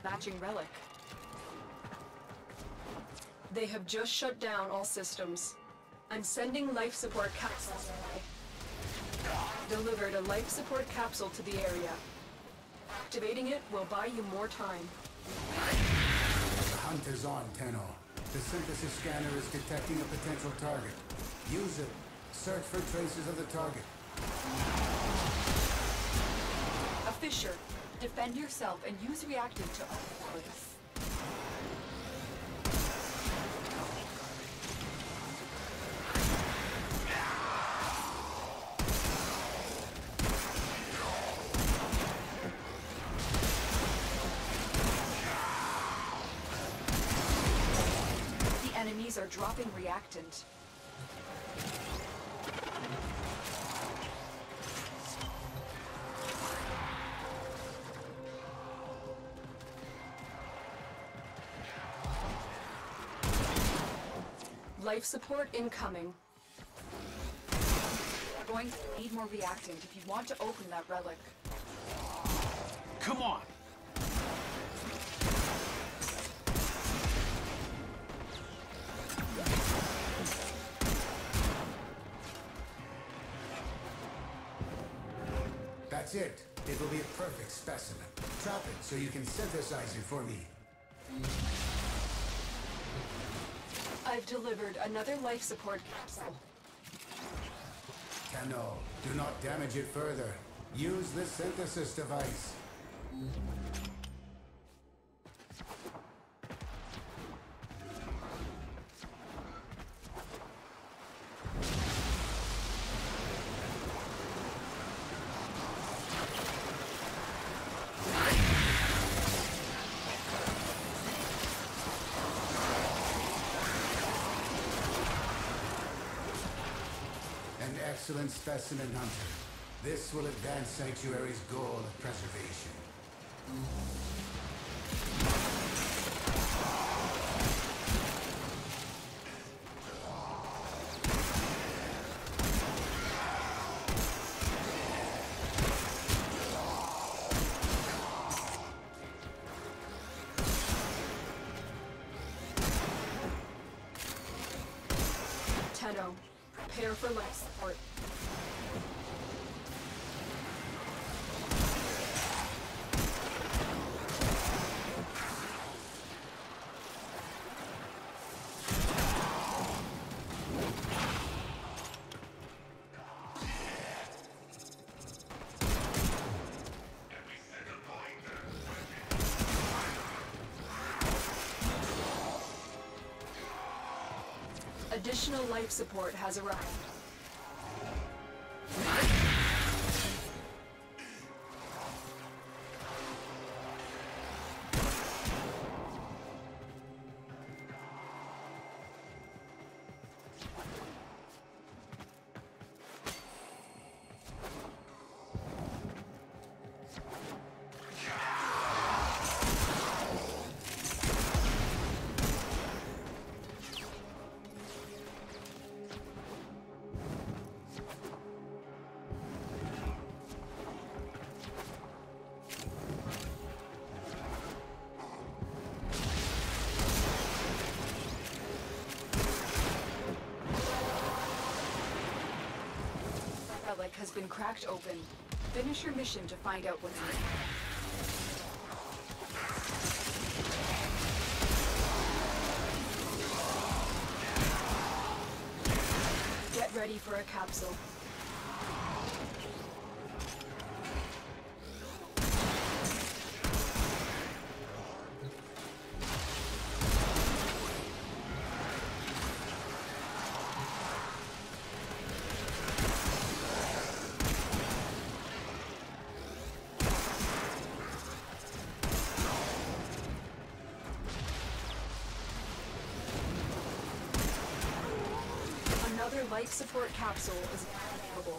matching relic. They have just shut down all systems. I'm sending life support capsules. Delivered a life support capsule to the area. Activating it will buy you more time. The hunt is on, Tenno. The synthesis scanner is detecting a potential target. Use it. Search for traces of the target. A fissure. Defend yourself and use reactant to open this. The enemies are dropping reactant. Life support incoming. We're going to need more reactant if you want to open that relic. Come on! That's it. It will be a perfect specimen. Trap it so you can synthesize it for me. I've delivered another life support capsule. Tenno, do not damage it further. Use the synthesis device. An excellent specimen, Hunter. This will advance Sanctuary's goal of preservation. Tenno, prepare for life support. Additional life support has arrived. Relic has been cracked open. Finish your mission to find out what's in it. Get ready for a capsule. Another life support capsule is available.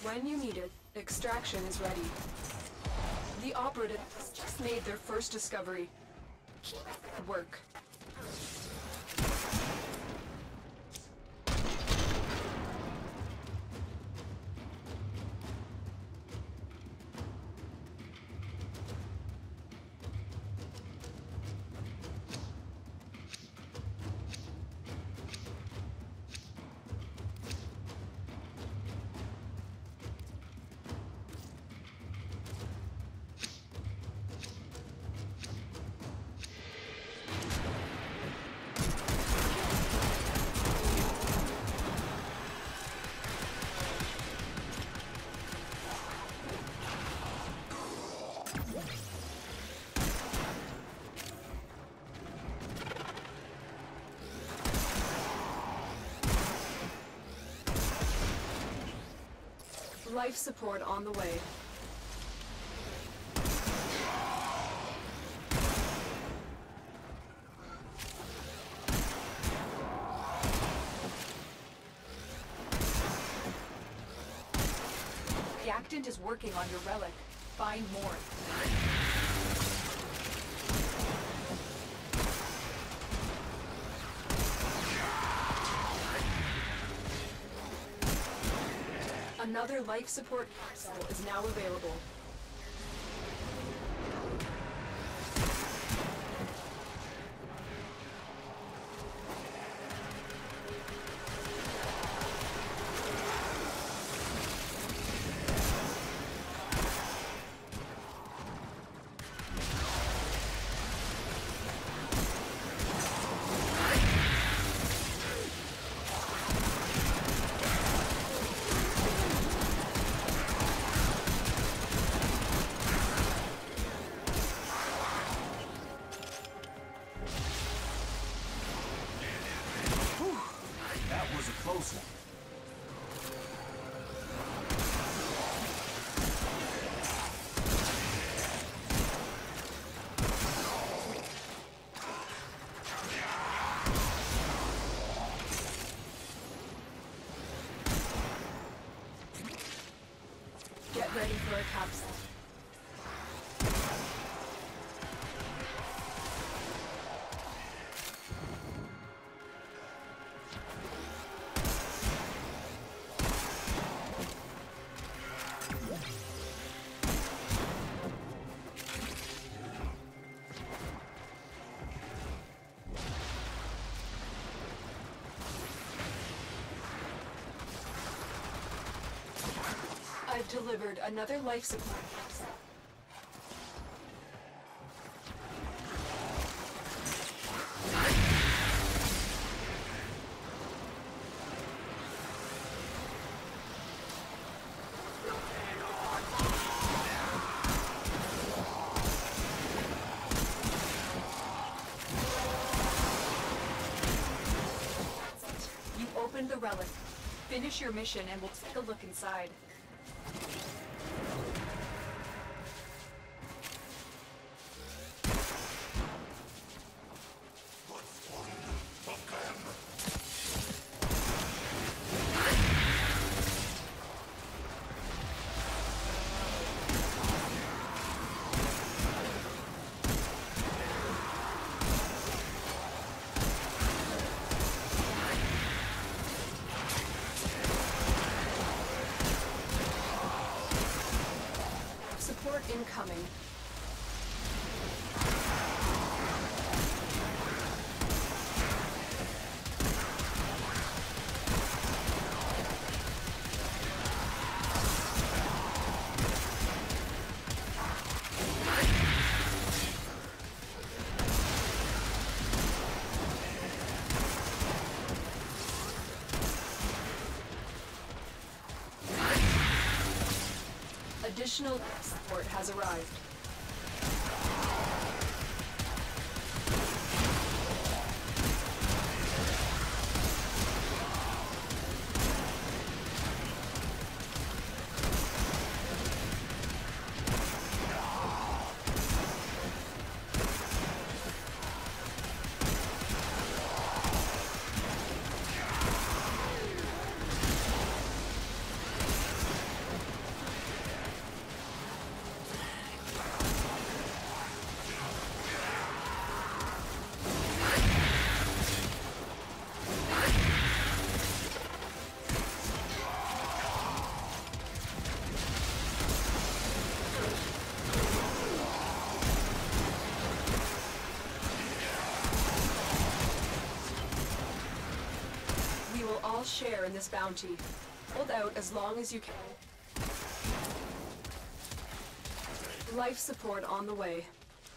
When you need it, extraction is ready. The operatives just made their first discovery. Keep at work. Life support on the way. Reactant is working on your relic. Find more. Another life support capsule is now available. Get ready for a capsule. I've delivered another life support capsule. You opened the relic. Finish your mission and we'll take a look inside. Support incoming. Additional support has arrived. will all share in this bounty. Hold out as long as you can. Life support on the way.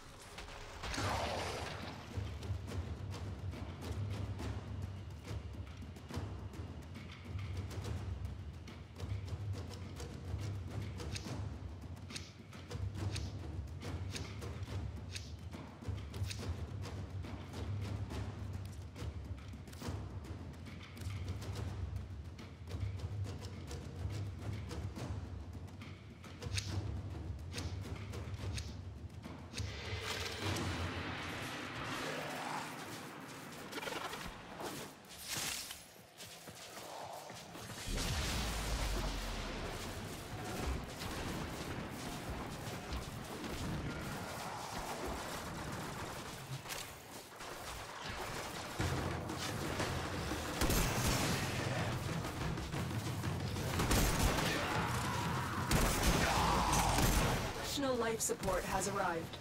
Additional life support has arrived.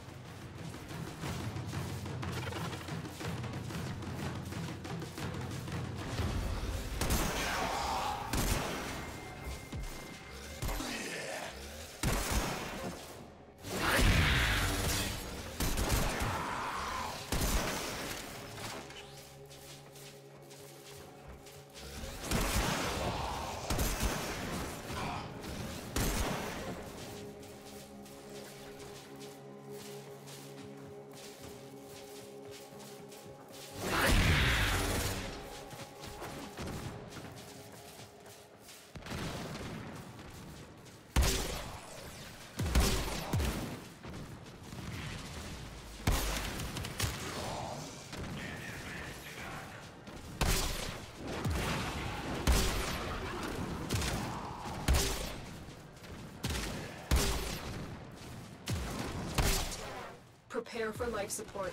Prepare for life support.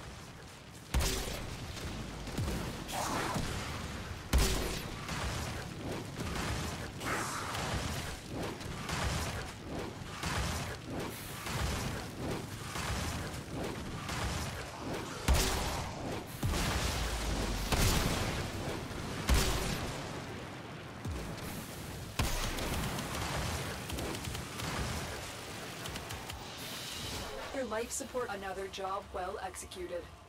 Life support, another job well executed.